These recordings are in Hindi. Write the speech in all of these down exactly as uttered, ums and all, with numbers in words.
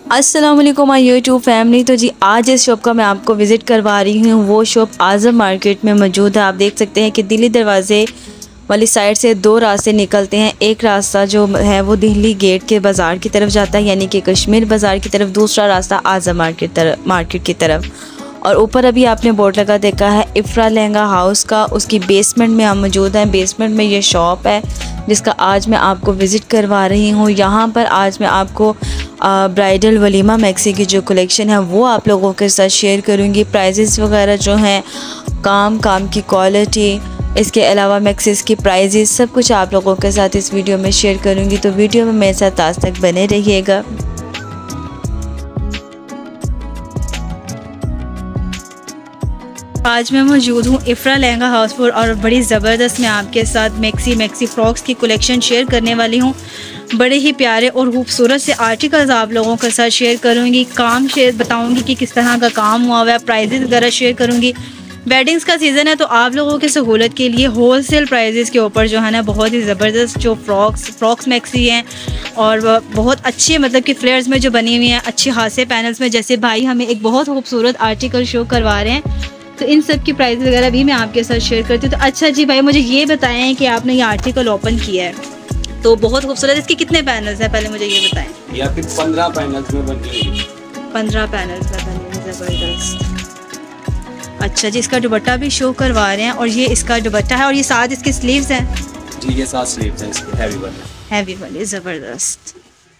अस्सलाम वालेकुम माय यूट्यूब फैमिली। तो जी आज इस शॉप का मैं आपको विज़िट करवा रही हूँ। वो शॉप आज़म मार्केट में मौजूद है। आप देख सकते हैं कि दिल्ली दरवाज़े वाली साइड से दो रास्ते निकलते हैं। एक रास्ता जो है वो दिल्ली गेट के बाज़ार की तरफ जाता है, यानी कि कश्मीर बाज़ार की तरफ। दूसरा रास्ता आज़म मार्केट तरफ मार्केट की तरफ। और ऊपर अभी आपने बोर्ड लगा देखा है इफ्रा लहंगा हाउस का, उसकी बेसमेंट में हम मौजूद हैं। बेसमेंट में ये शॉप है जिसका आज मैं आपको विज़िट करवा रही हूँ। यहाँ पर आज मैं आपको ब्राइडल वलीमा मैक्सी की जो कलेक्शन है वो आप लोगों के साथ शेयर करूँगी। प्राइजेस वगैरह जो हैं, काम काम की क्वालिटी, इसके अलावा मैक्सीज की प्राइजेस, सब कुछ आप लोगों के साथ इस वीडियो में शेयर करूँगी। तो वीडियो में मेरे साथ आज तक बने रहिएगा। आज मैं मौजूद हूँ इफ्रा लहंगा हाउस पर और बड़ी ज़बरदस्त मैं आपके साथ मैक्सी मैक्सी फ्रॉक्स की कलेक्शन शेयर करने वाली हूँ। बड़े ही प्यारे और खूबसूरत से आर्टिकल्स आप लोगों के साथ शेयर करूँगी। काम शेयर बताऊँगी कि किस तरह का काम हुआ हुआ है, प्राइजेस वगैरह शेयर करूँगी। वेडिंग्स का सीज़न है तो आप लोगों की सहूलत के लिए होलसेल प्राइजेस के ऊपर जो है ना बहुत ही ज़बरदस्त जो फ्रॉक्स फ्रॉक्स मैक्सी हैं और बहुत अच्छे मतलब कि फ्लेयर्स में जो बनी हुई हैं, अच्छे खासे पैनल्स में। जैसे भाई हमें एक बहुत खूबसूरत आर्टिकल शो करवा रहे हैं, तो इन सब की प्राइस वगैरह भी मैं आपके साथ शेयर करती हूँ। तो अच्छा जी भाई, मुझे ये बताएं कि आपने ये आर्टिकल ओपन किया है तो बहुत खूबसूरत, इसके कितने पैनल्स हैं, पहले मुझे ये बताएं। या फिर पंद्रह पैनल्स में बनी है। पंद्रह पैनल्स में बनी है, ज़बरदस्त। अच्छा जी, इसका दुपट्टा भी शो करवा रहे हैं और ये इसका दुपट्टा है और ये साथ इसके स्लीव्स हैं। जी ये साथ स्लीव्स हैं इसके, हैवी वाले हैवी वाले, ज़बरदस्त।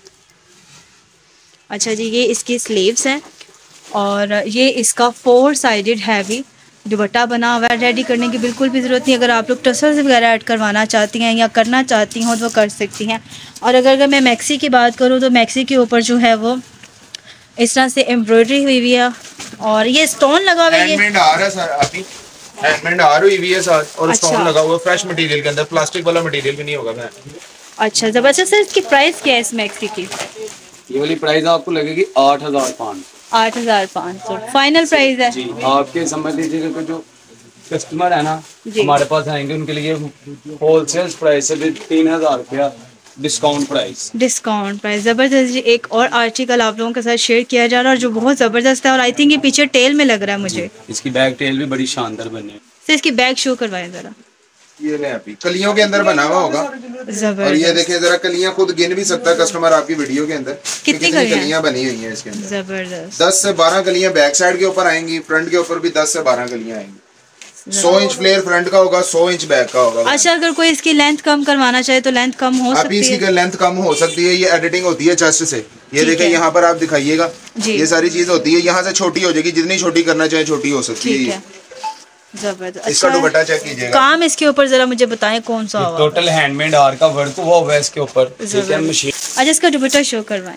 अच्छा जी, ये इसकी स्लीव्स हैं और ये इसका फोर साइडेड हैवी दुपट्टा बना हुआ है। रेडी करने की बिल्कुल भी ज़रूरत नहीं। अगर आप लोग टसल्स वगैरह ऐड करवाना चाहती हैं या करना चाहती हो तो कर सकती हैं। और अगर अगर मैं मैक्सी की बात करूँ तो मैक्सी के ऊपर जो है वो इस तरह से एम्ब्रॉयडरी हुई हुई है और ये स्टोन लगा हुआ है। हैंडमेड आ रहा है सर, अभी हैंडमेड आ रही हुई है साथ और अच्छा। स्टोन लगा हुआ है फ्रेश मटेरियल के अंदर, प्लास्टिक वाला मटेरियल भी नहीं होगा। मैं अच्छा ज़बरदस्त। सर इसकी प्राइस क्या है इस मैक्सी की? ये वाली प्राइस आपको लगेगी आठ हजार पाँच आठ हज़ार पाँच सौ फाइनल प्राइस है जी। आपके समझ लीजिएगा कि जो कस्टमर है ना हमारे पास आएंगे उनके लिए होलसेल प्राइस है तीन हजार रुपया डिस्काउंट प्राइस। डिस्काउंट प्राइस, ज़बरदस्त जी। एक और आर्टिकल आप लोगों के साथ शेयर किया जा रहा है और जो बहुत ज़बरदस्त है और आई थिंक ये पीछे टेल में लग रहा है मुझे। इसकी बैक टेल भी बड़ी शानदार बनी है। तो इसकी बैग शो करवाएं जरा। ये ले अभी कलियों के अंदर बना हुआ होगा और ये देखिए जरा कलियां खुद गिन भी सकता है कस्टमर आपकी वीडियो के अंदर कितनी कलियां बनी हुई हैं इसके अंदर। ज़बरदस्त। दस से बारह कलियां बैक साइड के ऊपर आएंगी, फ्रंट के ऊपर भी दस से बारह कलियां आएंगी। सौ इंच फ्लेयर फ्रंट का होगा, सौ इंच बैक का होगा। अच्छा, अगर कोई इसकी लेंथ कम करवाना चाहे तो लेंथ कम हो सकती है? अभी इसकी लेंथ कम हो सकती है। ये एडिटिंग होती है चेस्ट से। ये देखिए यहाँ पर आप दिखाइएगा, ये सारी चीज होती है। यहाँ से छोटी हो जाएगी, जितनी छोटी करना चाहे छोटी हो सकती है। जबरदस्त। इसका दुपट्टा चेक कीजिएगा। काम इसके ऊपर जरा मुझे बताएं कौन सा हुआ? टोटल हैंडमेड आर का वर्क हुआ हुआ है इसके ऊपर। मशीन। अच्छा, इसका दुपट्टा शो करवाएं।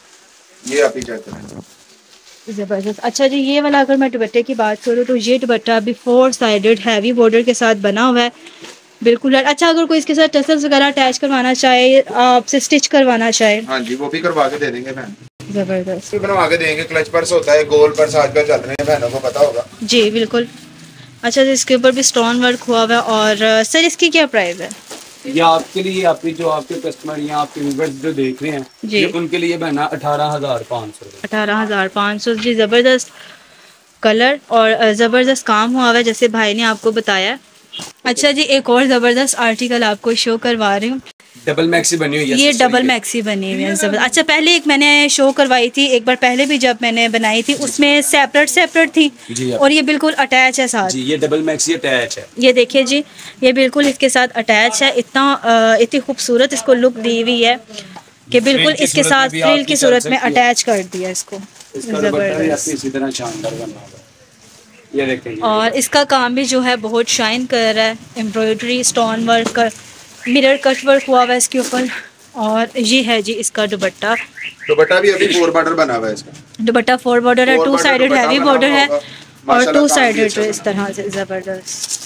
ये आप ही चेक करें। ज़बरदस्त। अच्छा जी, ये वाला अगर मैं दुपट्टे की बात करूँ तो ये दुपट्टा अभी फोर साइडेड हैवी बॉर्डर के साथ बना हुआ है, बिल्कुल। अच्छा, अगर कोई इसके साथ टसल्स वगैरह अटैच करवाना चाहे, आपसे स्टिच करवाना चाहे, हाँ जी वो भी करवा के दे देंगे बहन। ज़बरदस्त बनवा के देंगे। क्लच पर्स होता है, गोल पर्स आजकल चल रहे हैं, बहनों को पता होगा जी, बिल्कुल। अच्छा, तो इसके ऊपर भी स्टोन वर्क हुआ हुआ है। और सर इसकी क्या प्राइस है? ये आपके लिए, आपकी जो आपके कस्टमर या आपके व्यूअर्स जो देख रहे हैं जी, ये उनके लिए बहना अठारह हजार पाँच सौ अठारह हजार पाँच सौ जी। ज़बरदस्त कलर और ज़बरदस्त काम हुआ हुआ है जैसे भाई ने आपको बताया। अच्छा जी, एक और ज़बरदस्त आर्टिकल आपको शो करवा रही हूँ। डबल मैक्सी बनी हुई है। ये डबल मैक्सी बनी हुई है, ज़बरदस्त। अच्छा, पहले एक मैंने शो करवाई थी एक बार पहले भी, जब मैंने बनाई थी उसमें सेपरेट सेपरेट थी जी, और ये बिल्कुल अटैच है साथ। जी ये डबल मैक्सी अटैच है। ये देखिए जी, ये बिल्कुल इसके साथ अटैच है। इतना इतनी खूबसूरत इसको लुक दी हुई है कि बिल्कुल इसके साथ फ्रिल की सूरत में अटैच कर दिया इसको। ज़बरदस्त। इसी तरह शानदार बना हुआ है। ये देखें और इसका काम भी जो है बहुत शाइन कर रहा है, embroidery, stone work, mirror cut work हुआ हुआ है इसके ऊपर। और ये है जी इसका दुपट्टा। दुपट्टा भी अभी फोर बॉर्डर बना हुआ है इसका। दुपट्टा फोर बॉर्डर है, टू साइडेड हैवी बॉर्डर है और टू साइडेड इस तरह से। ज़बरदस्त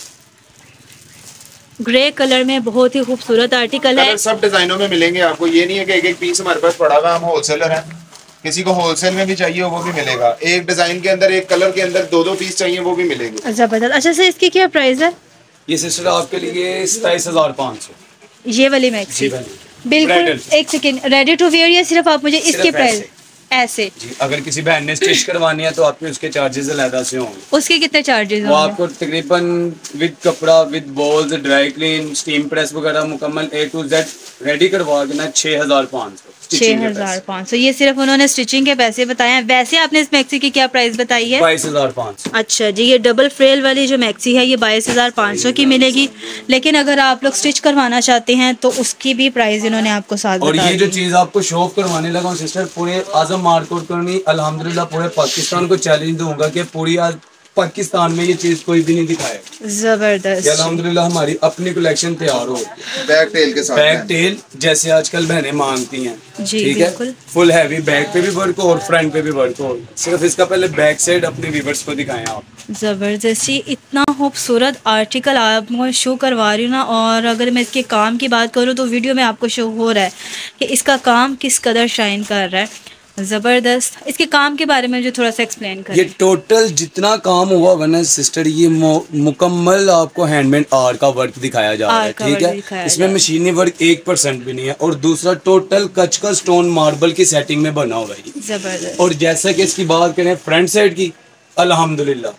ग्रे कलर में बहुत ही खूबसूरत आर्टिकल है। सब डिजाइनों में मिलेंगे आपको, ये नहीं है कि एक एक पीस हमारे पास पड़ा हुआ। हम होलसेलर हैं, किसी को होलसेल में भी चाहिए वो भी मिलेगा। एक डिजाइन के अंदर, एक कलर के अंदर दो दो पीस चाहिए वो भी मिलेंगे। ज़बरदस्त। अच्छा सर, इसकी क्या प्राइस है? ये सिस्टर आपके लिए सताईस हजार पाँच सौ ये वाली मैक्सी बिल्कुल। एक सेकेंड, रेडी टू वेयर या सिर्फ आप मुझे इसके प्राइस? ऐसे जी। अगर किसी बहन ने स्टिच करवानी है तो आपके उसके चार्जेस अलग से होंगे। उसके कितने चार्जेस वो होंगे? आपको तकरीबन विद कपड़ा, with balls, dry clean, steam press वगैरह मुकम्मल ए टू जेड रेडी करवा देना छः हजार पाँच सौ छः हजार पाँच सौ ये सिर्फ उन्होंने स्टिचिंग के पैसे बताए हैं। वैसे आपने इस मैक्सी की क्या प्राइस बताई है? बाईस हजार पाँच सौ। अच्छा जी, ये डबल फ्रेल वाली जो मैक्सी है ये बाईस हजार पाँच सौ की मिलेगी। लेकिन अगर आप लोग स्टिच करवाना चाहते हैं तो उसकी भी प्राइस इन्होंने आपको साथ और बता ये जो चीज आपको शो ऑफ करवाने लगा हूँ सिस्टर, पूरे आजम मार्केट करनी अल्हम्दुलिल्लाह पूरे पाकिस्तान को चैलेंज दूंगा कि पूरी आज पाकिस्तान में ये चीज कोई भी नहीं दिखाएगा। जबरदस्त। अल्हम्दुलिल्लाह हमारी अपनी कलेक्शन तैयार हो बैक टेल के साथ, बैक टेल जैसे आजकल बहनें मांगती हैं। जी ठीक है, फुल हैवी बैक पे भी वर्क हो और फ्रंट पे भी वर्क हो। सिर्फ इसका पहले बैक साइड अपने व्यूअर्स को दिखाएं आप। ज़बरदस्त जी, इतना खूबसूरत आर्टिकल आपको शो करवा रही हूँ ना। और अगर मैं इसके काम की बात करूँ तो वीडियो में आपको शो हो रहा है कि इसका काम किस कदर शाइन कर रहा है। ज़बरदस्त। इसके काम के बारे में जो थोड़ा सा एक्सप्लेन करें। ये टोटल जितना काम हुआ वरना सिस्टर ये मुकम्मल आपको हैंडमेड आर्ट का वर्क दिखाया जा रहा है। ठीक है, इसमें मशीनी वर्क एक परसेंट भी नहीं है। और दूसरा टोटल कच का स्टोन मार्बल की सेटिंग में बना हुआ है। जबरदस्त। और जैसा कि इसकी बात करें फ्रंट साइड की, अल्हम्दुलिल्लाह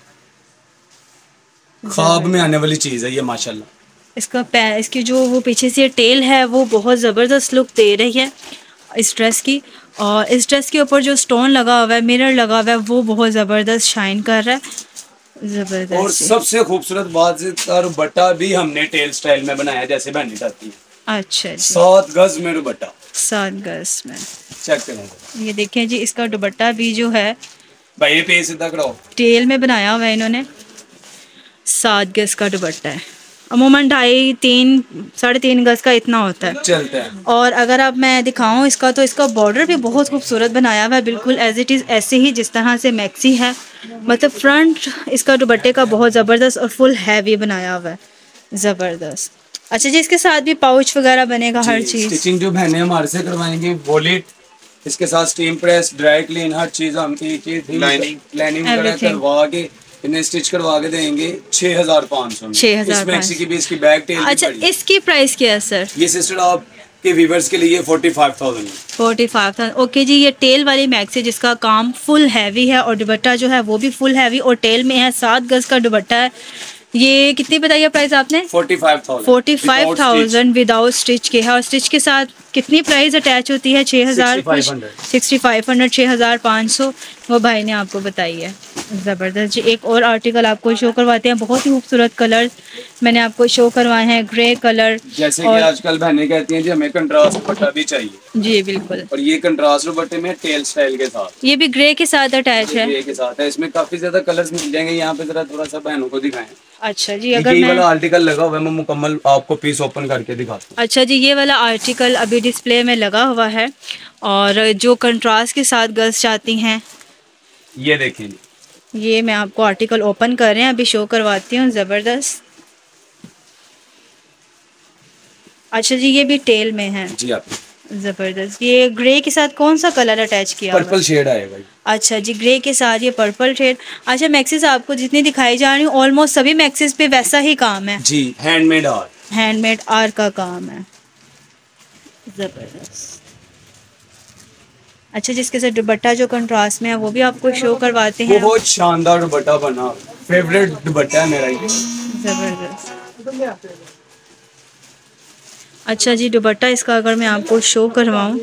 ख्वाब में आने वाली चीज़ है ये माशाल्लाह। इसका पै इसकी जो वो पीछे से टेल है वो बहुत ज़बरदस्त लुक दे रही है इस ड्रेस की। और इस ड्रेस के ऊपर जो स्टोन लगा हुआ है, मिरर लगा हुआ है, वो बहुत ज़बरदस्त शाइन कर रहा है। ज़बरदस्त। और सबसे खूबसूरत बात है दुपट्टा भी हमने टेल स्टाइल में बनाया जैसे बहनी चाहती है। अच्छा जी। सात गज में दुपट्टा, सात गज में। चेक करें ये देखें जी, इसका दुपट्टा भी जो है भाई ये पे सीधा कराओ, टेल में बनाया हुआ है इन्होंने। सात गज का दुपट्टा है, अमूमन ढाई तीन साढ़े तीन गज का इतना होता है, चलता है। और अगर अब मैं दिखाऊं इसका तो इसका बॉर्डर भी बहुत खूबसूरत बनाया हुआ है, बिल्कुल एज इट इज़ ऐसे ही जिस तरह से मैक्सी है। मतलब फ्रंट इसका दुपट्टे का बहुत ज़बरदस्त और फुल हैवी बनाया हुआ है। ज़बरदस्त। अच्छा जी, इसके साथ भी पाउच वगैरह बनेगा, हर चीज़। स्टिचिंग जो बहनें हमारे से करवाएंगी वॉलेट, इसके साथ स्टीम प्रेस, ड्राई क्लीन, हर चीज़ हम लाइनिंग लाइनिंग वगैरह करवा के इन्हें स्टिच करवा के देंगे छः हजार पाँच सौ में। छः हजार मैक्सी की भी इसकी बैक टेल। अच्छा, इसकी प्राइस क्या है सर? ये सिस्टर आपके व्यूअर्स के लिए forty five thousand forty five thousand okay जी। ये टेल वाली मैक्सी जिसका काम फुल हैवी है और दुपट्टा जो है वो भी फुल हैवी और टेल में है। सात गज का दुपट्टा है। ये कितनी बताइए प्राइस आपने? Forty five thousand forty five thousand without stitch के है। और स्टिच के साथ कितनी प्राइस अटैच होती है? छः हज़ार सिक्सटी फाइव हंड्रेड छः हज़ार पाँच सौ वो भाई ने आपको बताई है। ज़बरदस्त जी। एक और आर्टिकल आपको शो करवाते हैं, बहुत ही खूबसूरत कलर मैंने आपको शो करवाए हैं, ग्रे कलर। जैसे और कि आजकल बहनें कहती हैं जी हमें कंट्रास्ट दुपट्टा भी चाहिए। जी बिल्कुल। और ये कंट्रास्ट दुपट्टे में टेल स्टाइल के साथ, ये भी ग्रे के साथ अटैच है। ग्रे के साथ है। इसमें काफी ज्यादा कलर्स मिल जाएंगे। यहाँ पे जरा थोड़ा सा बहनों को दिखाएं। अच्छा जी, अगर ये मैं वाला आर्टिकल लगा हुआ है, मैं मुकम्मल आपको पीस ओपन करके दिखाता हूँ। अच्छा जी, ये वाला आर्टिकल अभी डिस्प्ले में लगा हुआ है। और जो कंट्रास्ट के साथ गर्ल्स चाहती हैं, ये देखिए, ये मैं आपको आर्टिकल ओपन कर रहे हैं, अभी शो करवाती हूँ। ज़बरदस्त। अच्छा जी, ये भी टेल में है जी आप। ज़बरदस्त। ये ग्रे के साथ कौन सा कलर अटैच किया? पर्पल शेड आएगा। अच्छा जी, ग्रे के साथ ये पर्पल शेड। अच्छा, मैक्सिस आपको जितनी दिखाई जा रही हूँ ऑलमोस्ट सभी मैक्सिस पे वैसा ही काम है जी, हैंडमेड आर्ट, हैंडमेड आर्ट का काम है। ज़बरदस्त। अच्छा, जिसके साथ दुपट्टा जो कंट्रास्ट में है वो भी आपको शो करवाते हैं। बहुत शानदार दुपट्टा बना, फेवरेट दुपट्टा है मेरा ये। ज़बरदस्त। अच्छा जी, दुपट्टा इसका अगर मैं आपको शो करवाऊं,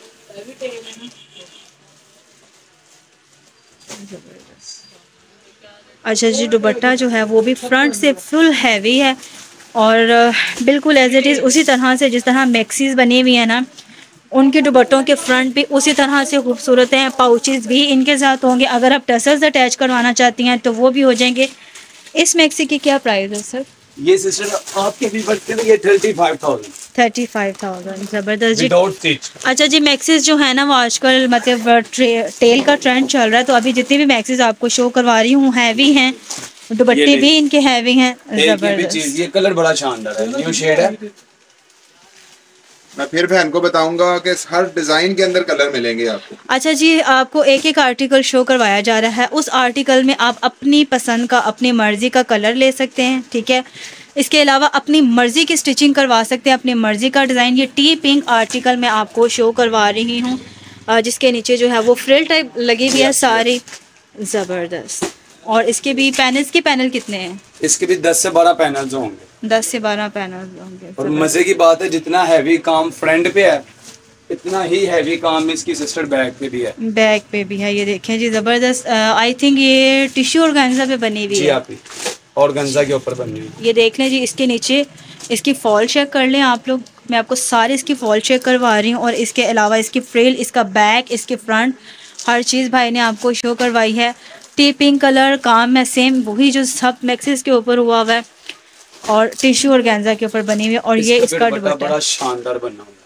अच्छा जी, दुपट्टा जो है वो भी फ्रंट से फुल हैवी है और बिल्कुल एज इट इज़ उसी तरह से जिस तरह मैक्सीज बनी हुई है ना, उनके दुपट्टों के फ्रंट भी उसी तरह से खूबसूरत हैं। पाउचेस भी इनके साथ होंगे। अगर आप टसल्स अटैच करवाना चाहती हैं तो वो भी हो जाएंगे। इस मैक्सी की क्या प्राइस है सर? ये सिस्टर आपके व्यूअर्स के लिए thirty five thousand thirty five thousand ज़बरदस्त जी। Without stitch. अच्छा जी, मैक्सीज जो है ना वो आजकल मतलब टेल का ट्रेंड चल रहा है, तो अभी जितनी भी मैक्सीज आपको शो करवा रही हूँ हैवी हैं, दुपट्टे भी इनके हैवी हैं। ज़बरदस्त। ये कलर बड़ा शानदार है, न्यू शेड है। मैं फिर बहन को बताऊंगा कि हर डिजाइन के अंदर कलर मिलेंगे आपको। अच्छा जी, आपको एक एक आर्टिकल शो करवाया जा रहा है। उस आर्टिकल में आप अपनी पसंद का, अपनी मर्जी का कलर ले सकते हैं, ठीक है। इसके अलावा अपनी मर्जी की स्टिचिंग करवा सकते हैं, अपनी मर्जी का डिज़ाइन। ये टी पिंक आर्टिकल मैं आपको शो करवा रही हूँ। जिसके नीचे जो है वो फ्रिल टाइप लगी हुई है सारी, ज़बरदस्त। और इसके भी पैनल्स के पैनल कितने हैं? इसके भी दस से बारह पैनल्स होंगे। दस से बारह पैनल होंगे। और मजे की बात है, जितना हैवी काम फ्रंट पे है इतना ही हैवी काम इसकी सिस्टर बैक पे भी है। बैक पे भी है, ये देखें जी ज़बरदस्त। आई थिंक ये टिश्यू ऑर्गेन्जा पे बनी हुई है। आप ऑर्गेन्जा के ऊपर बनी हुई। ये देख लें जी, इसके नीचे इसकी फॉल चेक कर लें आप लोग। मैं आपको सारे इसकी फॉल चेक करवा रही हूँ, और इसके अलावा इसकी फ्रिल, इसका बैक, इसके फ्रंट, हर चीज़ भाई ने आपको शो करवाई है। टी पिंक कलर काम है, सेम वही जो सब मैक्सिस के ऊपर हुआ हुआ है, और टिश्यू ऑर्गेन्जा के ऊपर बनी हुई है। और ये इसका दुपट्टा बड़ा शानदार बना हुआ है।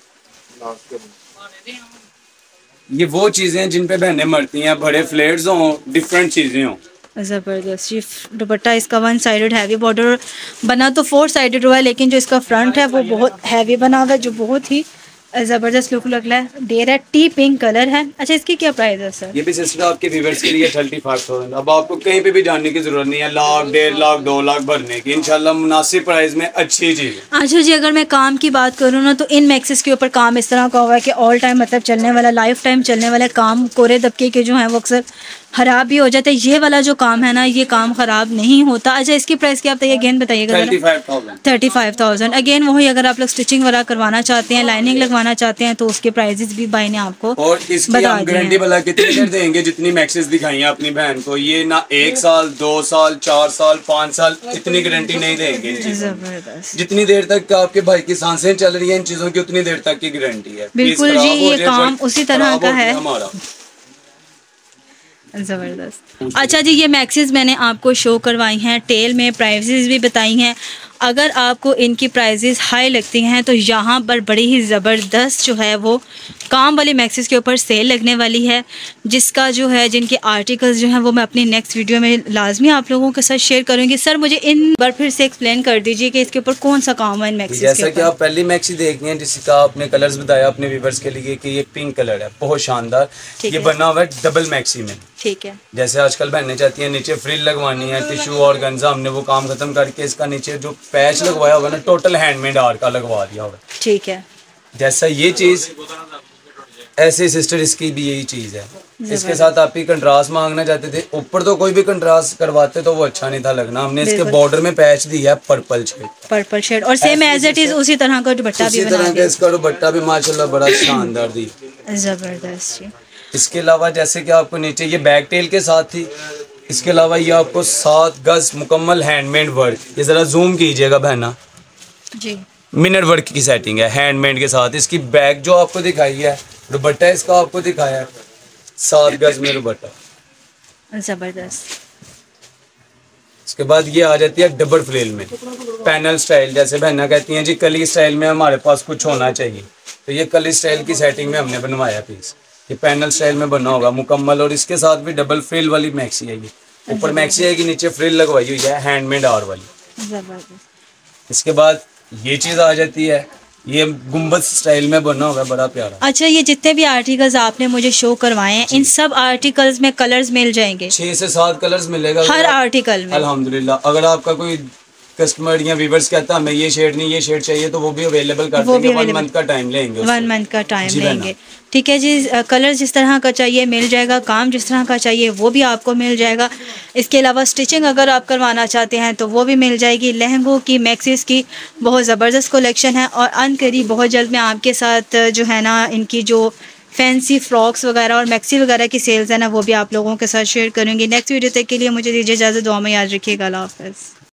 ये वो चीजें हैं जिन पे बहनें मरती हैं, बड़े फ्लेयर्स हों, डिफरेंट चीजें हों। ज़बरदस्त। ये दुपट्टा इसका वन साइडेड हैवी बॉर्डर बना, तो फोर साइडेड हुआ है, लेकिन जो इसका फ्रंट है वो बहुत हैवी बना हुआ है, जो बहुत ही ज़बरदस्त लुक लग रहा है, दे रहा है। टी पिंक कलर है। अच्छा, इसकी क्या प्राइस है सर? ये भी सिस्टर आपके व्यूअर्स के लिए थर्टी फाइव थाउजेंड। अब आपको कहीं पे भी जाने की जरूरत नहीं है लाख डेढ़ लाख दो लाख भरने की, इंशाल्लाह मुनासिब प्राइस में अच्छी चीज़ है। अच्छा जी, अगर मैं काम की बात करूँ ना, तो इन मैक्सिस के ऊपर काम इस तरह का हुआ है कि ऑल टाइम मतलब चलने वाला, लाइफ टाइम चलने वाला काम। कोरे दबके के जो हैं वो अक्सर ख़राब भी हो जाता है। ये वाला जो काम है ना, ये काम ख़राब नहीं होता। अच्छा, इसकी प्राइस क्या बताइए, अगेन बताइएगा। थर्टी फाइव थाउजेंड अगेन वही। अगर आप लोग स्टिचिंग वगैरह करवाना चाहते हैं, लाइनिंग लगवाना चाहते हैं, तो उसके प्राइजेस भी भाई ने आपको और इसकी हम गारंटी वाला कितनी देर देंगे, जितनी मैक्सिस दिखाई है अपनी बहन को, ये ना एक साल दो साल चार साल पाँच साल इतनी गारंटी नहीं देंगे। जबरदस्त। जितनी देर तक आपके भाई की सांसें चल रही है इन चीजों की, उतनी देर तक की गारंटी है। बिल्कुल जी, ये काम उसी तरह का है हमारा। ज़बरदस्त। अच्छा जी, ये मैक्सिस मैंने आपको शो करवाई हैं, टेल में प्राइसेस भी बताई हैं। अगर आपको इनकी प्राइसेस हाई लगती हैं तो यहाँ पर बड़ी ही ज़बरदस्त जो है वो काम वाली मैक्सिस के ऊपर सेल लगने वाली है, जिसका जो है जिनके आर्टिकल्स जो हैं वो मैं अपनी नेक्स्ट वीडियो में लाजमी आप लोगों के साथ शेयर करूँगी। सर, मुझे इन बार फिर से एक्सप्लेन कर दीजिए कि इसके ऊपर कौन सा काम है इन मैक्सिस के ऊपर। जैसा कि आप पहली मैक्सी देख रहे हैं, जिसका आपने कलर्स बताया अपने व्यूअर्स के लिए कि ये पिंक कलर है, बहुत शानदार। ये बना हुआ है डबल मैक्सी में। ठीक है। जैसे आजकल बहनें चाहती हैं नीचे फ्रिल लगवानी है, टिश्यू और गंजा, हमने वो काम खत्म करके इसका नीचे जो पैच लगवाया होगा ना, टोटल हैंडमेड आर्ट का लगवा दिया होगा। ठीक है। जैसा ये चीज ऐसे सिस्टर इसकी भी यही चीज है। इसके साथ आप ही कंट्रास्ट मांगना चाहते थे, ऊपर तो कोई भी कंट्रास्ट करवाते तो वो अच्छा नहीं था लगना। हमने इसके बॉर्डर में पैच दिया है पर्पल शेड, पर्पल शेड, और सेम एज इट इज उसी तरह का दुपट्टा भी बना दिया। उसी तरह का इसका दुपट्टा भी माशाल्लाह बड़ा शानदार दिया। जबरदस्त जी। इसके अलावा जैसे कि आपको नीचे ये बैक टेल के साथ थी, इसके अलावा ये आपको सात गज मुकम्मल हैंडमेड वर्क, ये जरा जूम कीजिएगा बहना जी, मिनर वर्क की सेटिंग है हैंडमेड के साथ। इसकी बैक जो आपको दिखाई है, दुपट्टा इसका आपको दिखाया है सात गज में दुपट्टा, जबरदस्त। इसके बाद ये आ जाती है डबल फ्लेल में पैनल स्टाइल। जैसे बहना कहती हैं जी कली स्टाइल में हमारे पास कुछ होना चाहिए, तो ये कली स्टाइल की सेटिंग में हमने बनवाया पीस। ये पैनल स्टाइल में बना होगा मुकम्मल, और इसके साथ भी डबल फ्रिल वाली मैक्सी है। ये ऊपर मैक्सी है कि नीचे फ्रिल लगवाई हुई है हैंडमेड आर वाली। जबरदस्त। इसके बाद ये चीज़ आ जाती है, ये गुम्बद स्टाइल में बना होगा, बड़ा प्यारा। अच्छा, ये जितने भी आर्टिकल्स आपने मुझे शो करवाए हैं, इन सब आर्टिकल्स में कलर्स मिल जाएंगे? छह से सात कलर्स मिलेगा हर आर्टिकल में अल्हम्दुलिल्लाह। अगर आपका कोई कस्टमर या व्यूअर्स कहता है हमें ये शेड नहीं ये शेड चाहिए, तो वो भी अवेलेबल कर देंगे। वन मंथ का टाइम लेंगे, वन मंथ का टाइम लेंगे। ठीक है जी, कलर जिस तरह का चाहिए मिल जाएगा, काम जिस तरह का चाहिए वो भी आपको मिल जाएगा। इसके अलावा स्टिचिंग अगर आप करवाना चाहते हैं तो वो भी मिल जाएगी। लहंगों की, मैक्सिस की बहुत ज़बरदस्त कलेक्शन है, और अनकरीब बहुत जल्द मैं आपके साथ जो है ना इनकी जो फैंसी फ्रॉक्स वगैरह और मैक्सी वगैरह की सेल्स है ना, वो भी आप लोगों के साथ शेयर करूँगी। नेक्स्ट वीडियो तक के लिए मुझे दीजिए इजाज़त, दुआ में याद रखिएगा। अल्लाह हाफ़िज़।